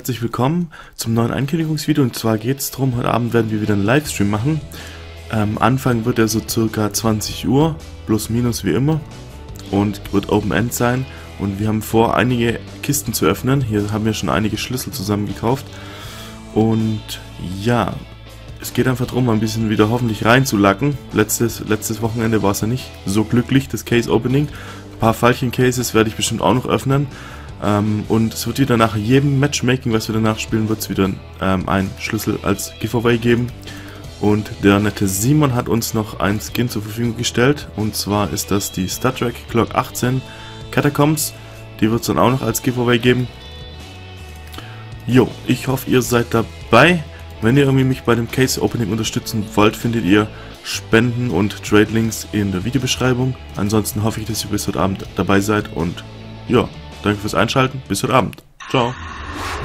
herzlich willkommen zum neuen Ankündigungsvideo. Und zwar geht es darum, heute Abend werden wir wieder einen Livestream machen. Anfangen wird er so circa 20 Uhr, plus minus wie immer. Und wird Open End sein. Und wir haben vor, einige Kisten zu öffnen. Hier haben wir schon einige Schlüssel zusammen gekauft. Und ja, es geht einfach darum, ein bisschen wieder hoffentlich reinzulacken. Letztes Wochenende war es ja nicht so glücklich, das Case Opening. Ein paar Fallchen-Cases werde ich bestimmt auch noch öffnen. Und es wird wieder nach jedem Matchmaking, was wir danach spielen, wird es wieder einen Schlüssel als Giveaway geben. Und der nette Simon hat uns noch einen Skin zur Verfügung gestellt. Und zwar ist das die Star Trek Clock 18 Catacombs. Die wird es dann auch noch als Giveaway geben. Jo, ich hoffe, ihr seid dabei. Wenn ihr irgendwie mich bei dem Case Opening unterstützen wollt, findet ihr Spenden und Trade Links in der Videobeschreibung. Ansonsten hoffe ich, dass ihr bis heute Abend dabei seid und ja, danke fürs Einschalten. Bis heute Abend. Ciao.